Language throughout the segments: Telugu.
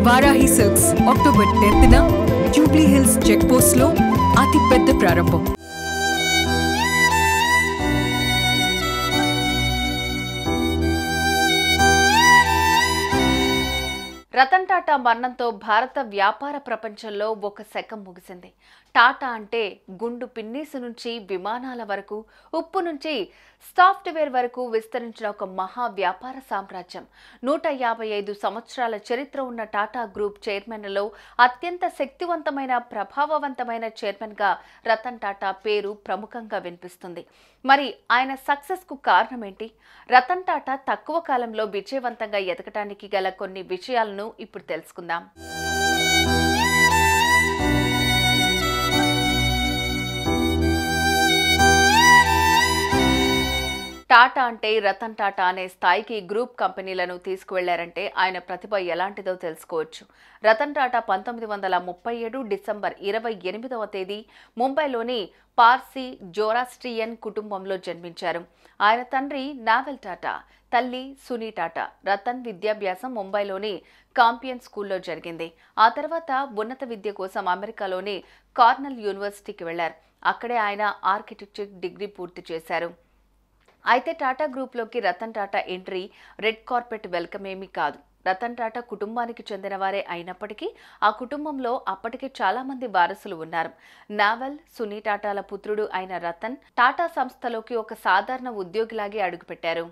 వారాహి సిల్క్స్ అక్టోబర్ 10న జూబ్లీ హిల్స్ చెక్ పోస్ట్ లో అతి పెద్ద ప్రారంభం. రతన్ టాటా మరణంతో భారత వ్యాపార ప్రపంచంలో ఒక శకం ముగిసింది. టాటా అంటే గుండు పిన్నీసు నుంచి విమానాల వరకు, ఉప్పు నుంచి సాఫ్ట్వేర్ వరకు విస్తరించిన ఒక మహా వ్యాపార సామ్రాజ్యం. 155 సంవత్సరాల చరిత్ర ఉన్న టాటా గ్రూప్ చైర్మన్లలో అత్యంత శక్తివంతమైన, ప్రభావవంతమైన చైర్మన్గా రతన్ టాటా పేరు ప్రముఖంగా వినిపిస్తుంది. మరి ఆయన సక్సెస్ కు కారణం ఏంటి? రతన్ టాటా తక్కువ కాలంలో విజయవంతంగా ఎదగటానికి గల కొన్ని విషయాలను ఇప్పుడు తెలుసుకుందాం. టాటా అంటే రతన్ టాటా అనే స్థాయికి గ్రూప్ కంపెనీలను తీసుకువెళ్లారంటే ఆయన ప్రతిభ ఎలాంటిదో తెలుసుకోవచ్చు. రతన్ టాటా 1937 డిసెంబర్ 28వ తేదీ ముంబైలోని పార్సీ జోరాస్ట్రియన్ కుటుంబంలో జన్మించారు. ఆయన తండ్రి నావెల్ టాటా, తల్లి సునీ టాటా. రతన్ విద్యాభ్యాసం ముంబైలోని కాంపియన్ స్కూల్లో జరిగింది. ఆ తర్వాత ఉన్నత విద్య కోసం అమెరికాలోని కార్నెల్ యూనివర్సిటీకి వెళ్లారు. అక్కడే ఆయన ఆర్కిటెక్చర్ డిగ్రీ పూర్తి చేశారు. అయితే టాటా గ్రూప్లోకి Ratan Tata entry red carpet welcome ఏమీ కాదు. రతన్ టాటా కుటుంబానికి చెందినవారే అయినప్పటికీ ఆ కుటుంబంలో అప్పటికే చాలా మంది వారసులు ఉన్నారు. నావెల్, సునీ టాటాల పుత్రుడు అయిన రతన్ టాటా సంస్థలోకి ఒక సాధారణ ఉద్యోగిలాగే అడుగుపెట్టారు.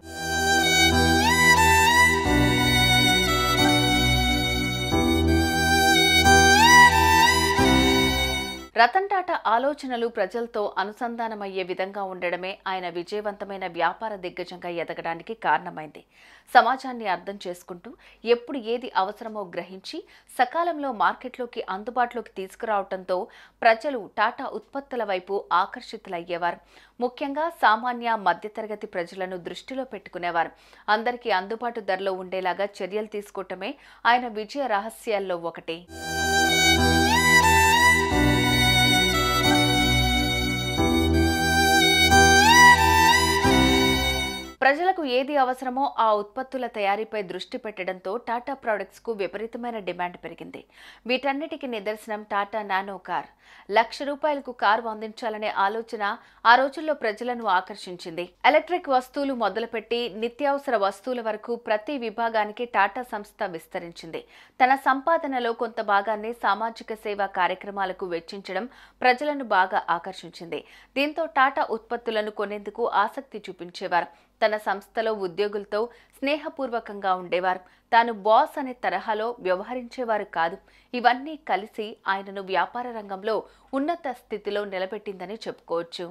రతన్ టాటా ఆలోచనలు ప్రజలతో అనుసంధానమయ్యే విధంగా ఉండడమే ఆయన విజయవంతమైన వ్యాపార దిగ్గజంగా ఎదగడానికి కారణమైంది. సమాజాన్ని అర్థం చేసుకుంటూ ఎప్పుడు ఏది అవసరమో గ్రహించి సకాలంలో మార్కెట్లోకి అందుబాటులోకి తీసుకురావడంతో ప్రజలు టాటా ఉత్పత్తుల వైపు ఆకర్షితులయ్యేవారు. ముఖ్యంగా సామాన్య, మధ్యతరగతి ప్రజలను దృష్టిలో పెట్టుకునేవారు. అందరికీ అందుబాటు ధరలో ఉండేలాగా చర్యలు తీసుకోవటమే ఆయన విజయ రహస్యాల్లో ఒకటి. ప్రజలకు ఏది అవసరమో ఆ ఉత్పత్తుల తయారీపై దృష్టి పెట్టడంతో టాటా ప్రొడక్ట్స్ కు విపరీతమైన డిమాండ్ పెరిగింది. వీటన్నిటికీ నిదర్శనం టాటా నానో కార్. ₹1,00,000 కారు అందించాలనే ఆలోచన ఆ రోజుల్లో ప్రజలను ఆకర్షించింది. ఎలక్ట్రిక్ వస్తువులు మొదలుపెట్టి నిత్యావసర వస్తువుల వరకు ప్రతి విభాగానికి టాటా సంస్థ విస్తరించింది. తన సంపాదనలో కొంత భాగాన్ని సామాజిక సేవా కార్యక్రమాలకు వెచ్చించడం ప్రజలను బాగా ఆకర్షించింది. దీంతో టాటా ఉత్పత్తులను కొనేందుకు ఆసక్తి చూపించేవారు. తన సంస్థలో ఉద్యోగులతో స్నేహపూర్వకంగా ఉండేవారు. తాను బాస్ అనే తరహాలో వ్యవహరించేవారు కాదు. ఇవన్నీ కలిసి ఆయనను వ్యాపార రంగంలో ఉన్నత స్థితిలో నిలబెట్టిందని చెప్పుకోవచ్చు.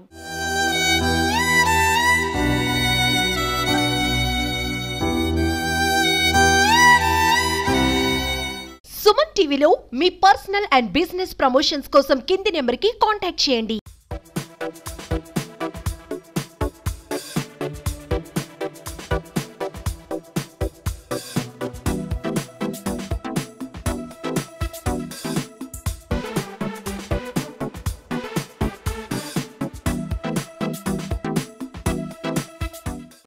సుమన్ టీవీలో మీ పర్సనల్ అండ్ బిజినెస్ ప్రమోషన్స్ కోసం కింది నెంబర్కి కాంటాక్ట్ చేయండి.